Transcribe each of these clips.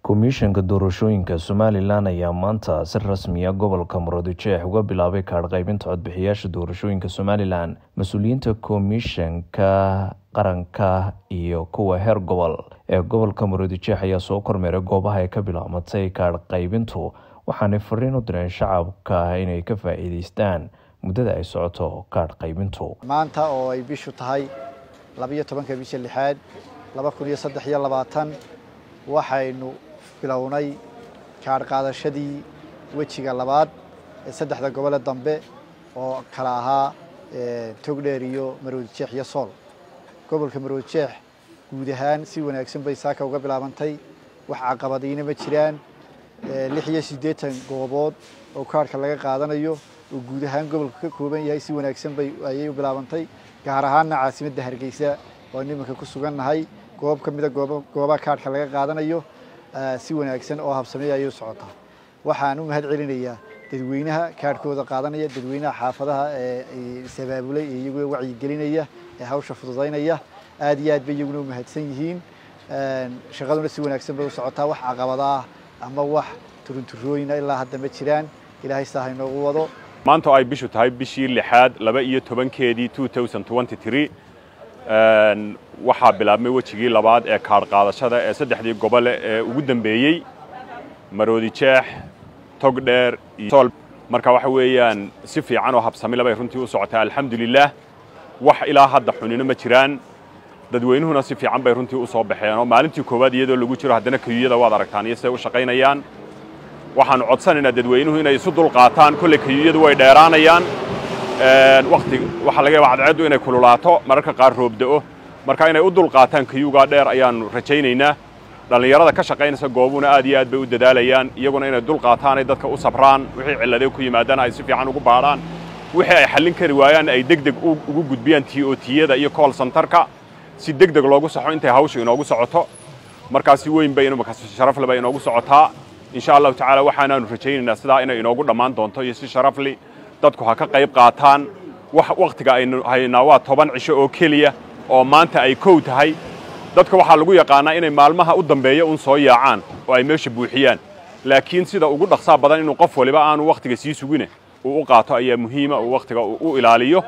Komishanka doorashooyinka Somaliland ayaa maanta si rasmi ah gobolka Murudujeex uga bilaabay kaadh qaybinta codbixiyaasha doorashooyinka Somaliland. Mas'uuliyiinta komishanka qaranka iyo kuwa heer gobol ee gobolka Murudujeex ayaa soo kormeeray goobaha ay ka bilaabatay kaadh qaybintu, waxaana fariin u direen shacabka inay ka faa'iideystaan muddada ay socoto kaadh qaybintu. Maanta oo ay bishu tahay 12 bisha 6 2023 waxaynu bilownay kaadh qaadashadii wejiga labaad ee saddexda gobol dambe oo kala ahaa Togdheer iyo Murudujeex iyo Sool. Gobolka Murudujeex guud ahaan si wanaagsan bay saaka uga bilaabantay, wax caqabadiina ma jiraan. 86 goobood oo kaadhka laga qaadanayo oo guud ahaan gobolka ka kooban yahay si wanaagsan bay ayay u bilaabantay, gaar ahaan caasimadda Hargeysa oo nimanka ku sugannahay goob ka mid ah goobaha kaadhka laga qaadanayo si wanaagsan oo habsamay ayuu socotaa. Waxaan u mahad celinayaa dadweynaha kaadhkooda qaadanaya, dadweynaha xaafadaha ee sabaabulay iyagu wacyi gelinaya ee hawsha fududeynaya, aad iyo aad bay iyaguna u mahadsan yihiin. Shaqaduna si wanaagsan bay u socotaa, wax caqabad ah ama wax turunturooyin ilaa hadda ma jiraan. Ilaahay saahay noogu wado. maanta ay bishu tahay bishii 6 12keedii 2023 waxaa bilaabmay wejigii labaad ee kaadh qaadashada ee saddexdii gobol ee ugu dambeeyay Murudujeex, Togdheer iyo Sool. marka waxa weeyaan si fiican oo habsami leh bay runtii u socotaa alxamdulillah. wax ilaa hadda xunina ma jiraan, dadweynuhuna si fiican bay runtii u soo baxeen oo maalintii koowaad iyadoo lagu jiro haddana kayuyada waad aragtaan iyo sida u shaqaynayaan. waxaan codsanaynaa dadweynuhu inay isu dul qaataan, kulli kayuyadu way dheeraanayaan. waqti waxa laga yaabaa cadceedu inay kululaato, mararka qaar roob da'o, marka inay u dul qaataan kayuga dheer ayaan rajaynaynaa. dhalinyarada ka shaqaynaysa goobuna aad iyo aad bay u dadaalayaan, iyaguna inay dul qaataan ay dadka u sabraan, wixii cilado ku yimaadaan ay si fiican ugu baaraan, wixii ay xallin kari waayaan ay degdeg ugu gudbiyaan TOT-yada iyo call center-ka si degdeg loogu saxo intay hawshu inoogu socoto. markaas si weyn bay inuu sharaf leh bay inoogu socotaa. insha Allah ta'ala waxaanu rajaynaynaa sidaa inay inoogu dhamaan doonto iyo si sharaf leh dadku ha ka qayb qaataan. waqtiga aynu haynaa waa 10 cisho oo kaliya oo maanta ay koow tahay. dadka waxaa lagu yaqaanaa inay maalmaha u dambeeya soo yaacaan oo ay meesha buuxiyaan, laakiin sida ugu dhaqsaa badan inuu qof waliba aanu waqtiga sii sugine uu u qaato ayaa muhiima oo waqtiga uu ilaaliyo.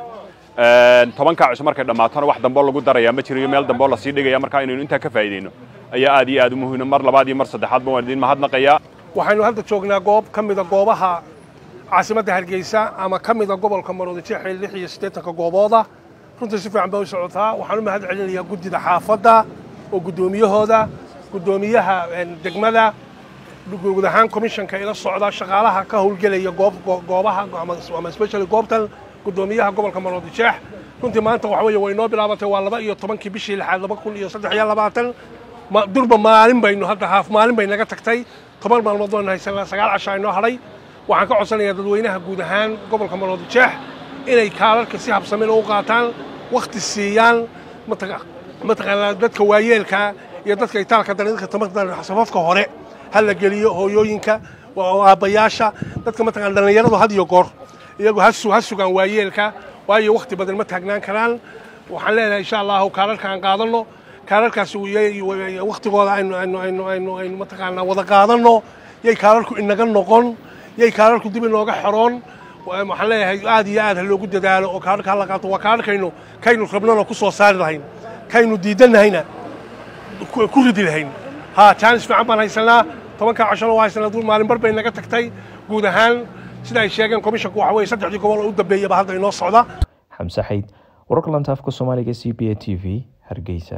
10 cisho markay dhamaatana wax dambe lagu darayaa ma jiro, meel dambe la sii dhigaya. marka inaynu inta ka faa'iideyno ayaa aad iyo aad muhiim. mar labaad iyo mar saddexaad baan idin mahadnaqayaa. waxaynu hadda joognaa goob ka mid ah goobaha caasimadda Hargeysa ama ka mid ah gobolka Murudujeex 86 goobooda. runtii si fiican bay u socotaa. waxaan u mahad celinayaa guddida xaafadda oo guddoomiyahooda, guddoomiyaha degmada, guud ahaan komishanka ila socda, shaqaalaha ka howlgelaya goobaha ama especially goobtan guddoomiyaha gobolka Murudujeex. runtii maanta waxa weeye way noo bilaabatay waa 12 bishii 6 2023 durba maalin baynu hadda haaf maalin bay naga tagtay. 10 maalmood oo haysanaa 9 casho inoo hadhay. waxaan ka codsanayaa dadweynaha guud ahaan gobolka Murudujeex inay kaadhka si habsami leh u qaataan, waqti siiyaan mataqaanaa dadka waayeelka iyo dadka itaalka dadka tamarta safafka hore hal la geliyo, hooyooyinka aabayaasha, dadka mataqaanaa dhalinyaradu had iyo goor iyagu ha sugaan waayeelka, waayo waqti badan ma taagnaan karaan. waxaan leenahay insha Allah kaadhka aan qaadano, kaadhkaasi waqtigooda aynu mataqaanaa wada qaadano, yay kaadhku inaga noqon, yay kaadhku dib inooga xiroon. waxaan leeyahay aad iyo aad loogu dadaalo oo kaadhka la qaato. waa kaadhkaynu rabnana ku soo saari lahayn, kaynu diidanahayna ku ridi lahayn. chance fiican baan haysanaa. 10 casho oo haysanaa dul maalin bar bay naga tagtay. guud ahaan sida ay sheegeen komishanku waxa weeye saddexdii gobol oo u dambeeyay hadda inoo socda. Xamse Xayd, wararka lanta afka Soomaaliga CBA TV, Hargeysa.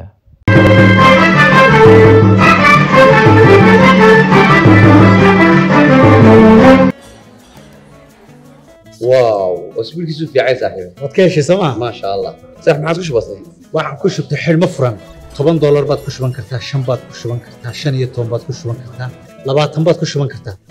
واو اسبوع كيسو في عايز صاحبي wadkeeshi sama ما شاء الله صح ما عادش بسيط waxaan ku shubtay xilmo furan $10 baad ku shuban kartaa, 5 baad ku shuban kartaa, 15 baad ku shuban kartaa, 20 baad ku shuban kartaa.